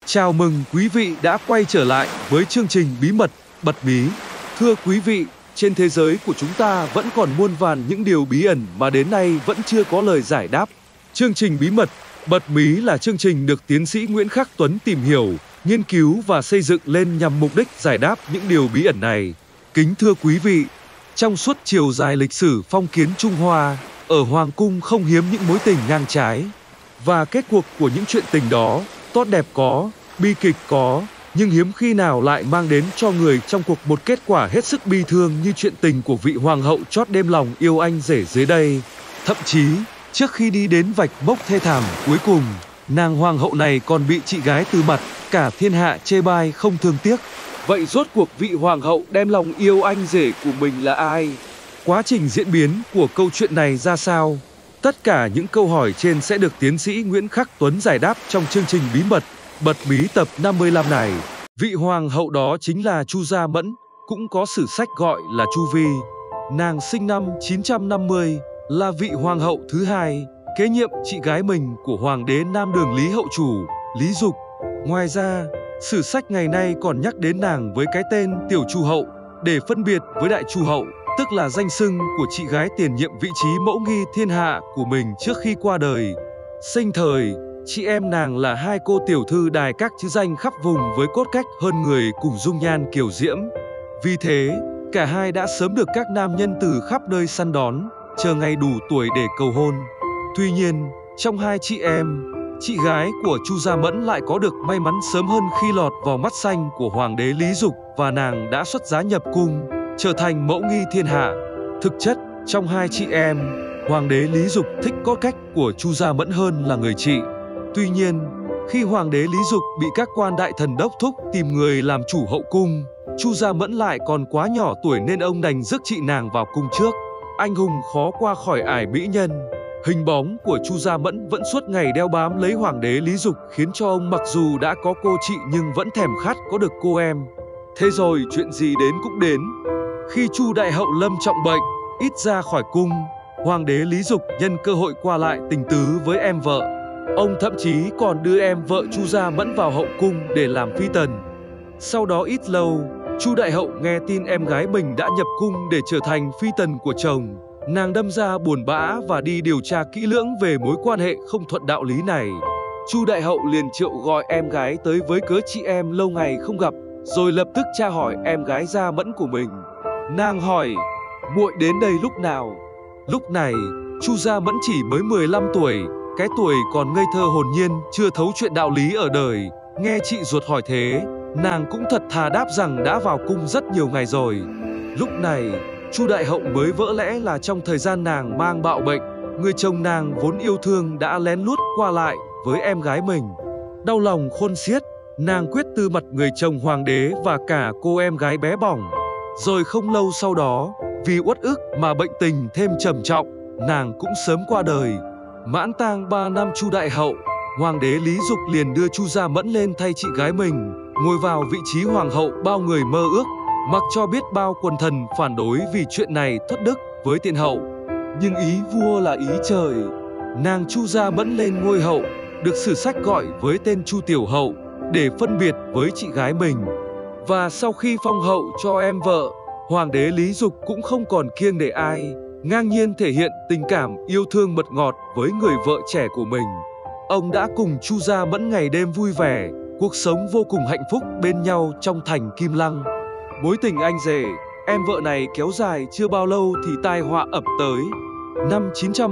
Chào mừng quý vị đã quay trở lại với chương trình Bí mật bật mí. Thưa quý vị, trên thế giới của chúng ta vẫn còn muôn vàn những điều bí ẩn mà đến nay vẫn chưa có lời giải đáp. Chương trình Bí mật bật mí là chương trình được tiến sĩ Nguyễn Khắc Tuấn tìm hiểu, nghiên cứu và xây dựng lên nhằm mục đích giải đáp những điều bí ẩn này. Kính thưa quý vị, trong suốt chiều dài lịch sử phong kiến Trung Hoa, ở Hoàng cung không hiếm những mối tình ngang trái. Và kết cuộc của những chuyện tình đó, tốt đẹp có, bi kịch có, nhưng hiếm khi nào lại mang đến cho người trong cuộc một kết quả hết sức bi thương như chuyện tình của vị hoàng hậu chót đêm lòng yêu anh rể dưới đây. Thậm chí, trước khi đi đến vạch mốc thê thảm cuối cùng, nàng hoàng hậu này còn bị chị gái từ mặt, cả thiên hạ chê bai không thương tiếc. Vậy rốt cuộc vị hoàng hậu đem lòng yêu anh rể của mình là ai? Quá trình diễn biến của câu chuyện này ra sao? Tất cả những câu hỏi trên sẽ được tiến sĩ Nguyễn Khắc Tuấn giải đáp trong chương trình Bí mật bật mí tập 55 này. Vị hoàng hậu đó chính là Chu Gia Mẫn, cũng có sử sách gọi là Chu Vi. Nàng sinh năm 950, là vị hoàng hậu thứ hai, kế nhiệm chị gái mình của hoàng đế Nam Đường Lý Hậu Chủ, Lý Dục. Ngoài ra, sử sách ngày nay còn nhắc đến nàng với cái tên Tiểu Chu Hậu để phân biệt với Đại Chu Hậu, tức là danh xưng của chị gái tiền nhiệm vị trí mẫu nghi thiên hạ của mình trước khi qua đời. Sinh thời, chị em nàng là hai cô tiểu thư đài các chữ danh khắp vùng với cốt cách hơn người cùng dung nhan kiều diễm. Vì thế, cả hai đã sớm được các nam nhân từ khắp nơi săn đón, chờ ngày đủ tuổi để cầu hôn. Tuy nhiên, trong hai chị em, chị gái của Chu Gia Mẫn lại có được may mắn sớm hơn khi lọt vào mắt xanh của hoàng đế Lý Dục và nàng đã xuất giá nhập cung, trở thành mẫu nghi thiên hạ. Thực chất, trong hai chị em, hoàng đế Lý Dục thích cốt cách của Chu Gia Mẫn hơn là người chị. Tuy nhiên, khi hoàng đế Lý Dục bị các quan đại thần đốc thúc tìm người làm chủ hậu cung, Chu Gia Mẫn lại còn quá nhỏ tuổi nên ông đành rước chị nàng vào cung trước. Anh hùng khó qua khỏi ải mỹ nhân. Hình bóng của Chu Gia Mẫn vẫn suốt ngày đeo bám lấy hoàng đế Lý Dục, khiến cho ông mặc dù đã có cô chị nhưng vẫn thèm khát có được cô em. Thế rồi chuyện gì đến cũng đến. Khi Chu Đại Hậu lâm trọng bệnh, ít ra khỏi cung, hoàng đế Lý Dục nhân cơ hội qua lại tình tứ với em vợ. Ông thậm chí còn đưa em vợ Chu Gia Mẫn vào hậu cung để làm phi tần. Sau đó ít lâu, Chu Đại Hậu nghe tin em gái mình đã nhập cung để trở thành phi tần của chồng. Nàng đâm ra buồn bã và đi điều tra kỹ lưỡng về mối quan hệ không thuận đạo lý này. Chu Đại Hậu liền triệu gọi em gái tới với cớ chị em lâu ngày không gặp, rồi lập tức tra hỏi em gái Gia Mẫn của mình. Nàng hỏi, muội đến đây lúc nào? Lúc này, Chu Gia Mẫn chỉ mới 15 tuổi, cái tuổi còn ngây thơ hồn nhiên, chưa thấu chuyện đạo lý ở đời. Nghe chị ruột hỏi thế, nàng cũng thật thà đáp rằng đã vào cung rất nhiều ngày rồi. Lúc này, Chu Đại Hậu mới vỡ lẽ là trong thời gian nàng mang bạo bệnh, người chồng nàng vốn yêu thương đã lén lút qua lại với em gái mình. Đau lòng khôn xiết, nàng quyết từ mặt người chồng hoàng đế và cả cô em gái bé bỏng. Rồi không lâu sau đó, vì uất ức mà bệnh tình thêm trầm trọng, nàng cũng sớm qua đời. Mãn tang 3 năm Chu Đại Hậu, hoàng đế Lý Dục liền đưa Chu Gia Mẫn lên thay chị gái mình, ngồi vào vị trí hoàng hậu bao người mơ ước, mặc cho biết bao quần thần phản đối vì chuyện này thất đức với tiên hậu. Nhưng ý vua là ý trời, nàng Chu Gia Mẫn lên ngôi hậu, được sử sách gọi với tên Chu Tiểu Hậu để phân biệt với chị gái mình. Và sau khi phong hậu cho em vợ, hoàng đế Lý Dục cũng không còn kiêng nể ai, ngang nhiên thể hiện tình cảm yêu thương mật ngọt với người vợ trẻ của mình. Ông đã cùng Chu Gia Mẫn ngày đêm vui vẻ, cuộc sống vô cùng hạnh phúc bên nhau trong thành Kim Lăng. Mối tình anh rể, em vợ này kéo dài chưa bao lâu thì tai họa ập tới. Năm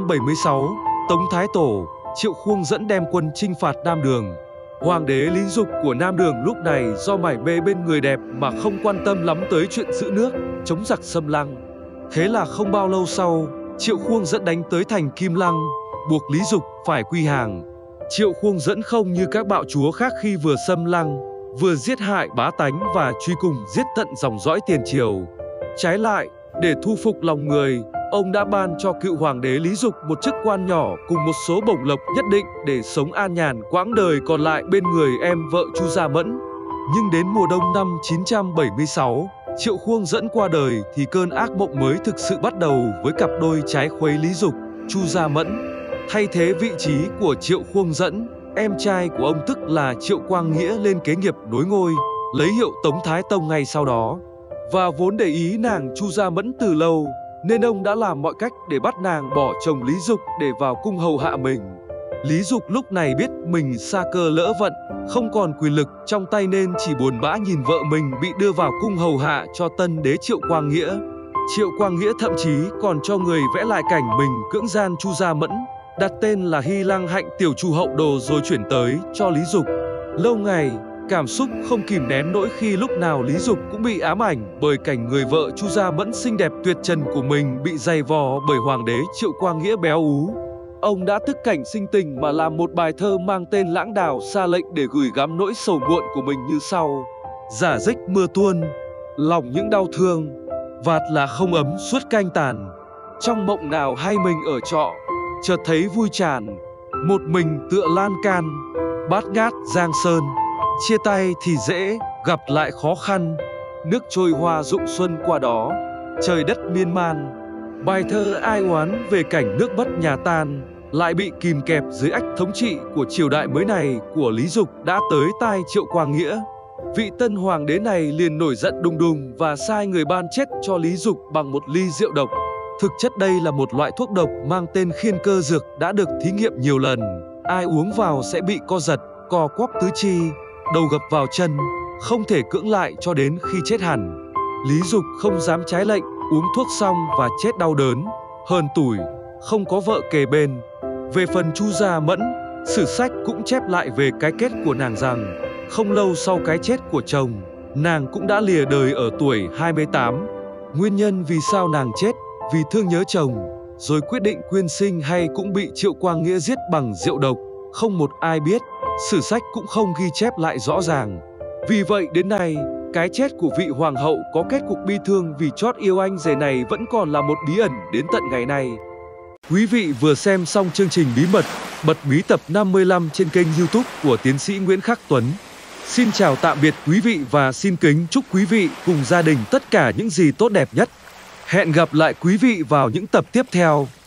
976, Tống Thái Tổ, Triệu Khuông dẫn đem quân chinh phạt Nam Đường. Hoàng đế Lý Dục của Nam Đường lúc này do mải mê bên người đẹp mà không quan tâm lắm tới chuyện giữ nước, chống giặc xâm lăng. Thế là không bao lâu sau, Triệu Khuông dẫn đánh tới thành Kim Lăng, buộc Lý Dục phải quy hàng. Triệu Khuông dẫn không như các bạo chúa khác khi vừa xâm lăng, vừa giết hại bá tánh và truy cùng giết tận dòng dõi tiền triều. Trái lại, để thu phục lòng người, ông đã ban cho cựu hoàng đế Lý Dục một chức quan nhỏ cùng một số bổng lộc nhất định để sống an nhàn quãng đời còn lại bên người em vợ Chu Gia Mẫn. Nhưng đến mùa đông năm 976, Triệu Khuông dẫn qua đời thì cơn ác mộng mới thực sự bắt đầu với cặp đôi trái khuấy Lý Dục, Chu Gia Mẫn. Thay thế vị trí của Triệu Khuông dẫn, em trai của ông tức là Triệu Quang Nghĩa lên kế nghiệp nối ngôi, lấy hiệu Tống Thái Tông ngay sau đó. Và vốn để ý nàng Chu Gia Mẫn từ lâu, nên ông đã làm mọi cách để bắt nàng bỏ chồng Lý Dục để vào cung hầu hạ mình. Lý Dục lúc này biết mình sa cơ lỡ vận, không còn quyền lực trong tay nên chỉ buồn bã nhìn vợ mình bị đưa vào cung hầu hạ cho tân đế Triệu Quang Nghĩa. Triệu Quang Nghĩa thậm chí còn cho người vẽ lại cảnh mình cưỡng gian Chu Gia Mẫn, đặt tên là Hy Lăng Hạnh Tiểu Chu Hậu Đồ rồi chuyển tới cho Lý Dục. Lâu ngày, cảm xúc không kìm nén nỗi khi lúc nào Lý Dục cũng bị ám ảnh bởi cảnh người vợ Chu Gia Mẫn xinh đẹp tuyệt trần của mình bị giày vò bởi hoàng đế Triệu Quang Nghĩa béo ú. Ông đã tức cảnh sinh tình mà làm một bài thơ mang tên Lãng Đào Sa Lệnh để gửi gắm nỗi sầu muộn của mình như sau: Giả dích mưa tuôn, lòng những đau thương, vạt là không ấm suốt canh tàn. Trong mộng nào hay mình ở trọ, chợt thấy vui tràn, một mình tựa lan can, bát ngát giang sơn. Chia tay thì dễ, gặp lại khó khăn, nước trôi hoa rụng xuân qua đó, trời đất miên man. Bài thơ ai oán về cảnh nước mất nhà tan, lại bị kìm kẹp dưới ách thống trị của triều đại mới này của Lý Dục đã tới tai Triệu Quang Nghĩa. Vị tân hoàng đế này liền nổi giận đùng đùng và sai người ban chết cho Lý Dục bằng một ly rượu độc. Thực chất đây là một loại thuốc độc mang tên Khiên Cơ Dược đã được thí nghiệm nhiều lần. Ai uống vào sẽ bị co giật, co quắp tứ chi, đầu gập vào chân, không thể cưỡng lại cho đến khi chết hẳn. Lý Dục không dám trái lệnh, uống thuốc xong và chết đau đớn, hờn tủi, không có vợ kề bên. Về phần Chu Gia Mẫn, sử sách cũng chép lại về cái kết của nàng rằng không lâu sau cái chết của chồng, nàng cũng đã lìa đời ở tuổi 28. Nguyên nhân vì sao nàng chết, vì thương nhớ chồng, rồi quyết định quyên sinh hay cũng bị Triệu Quang Nghĩa giết bằng rượu độc, không một ai biết, sử sách cũng không ghi chép lại rõ ràng. Vì vậy đến nay, cái chết của vị hoàng hậu có kết cục bi thương vì chót yêu anh rể này vẫn còn là một bí ẩn đến tận ngày nay. Quý vị vừa xem xong chương trình Bí mật, bật bí tập 55 trên kênh YouTube của tiến sĩ Nguyễn Khắc Tuấn. Xin chào tạm biệt quý vị và xin kính chúc quý vị cùng gia đình tất cả những gì tốt đẹp nhất. Hẹn gặp lại quý vị vào những tập tiếp theo.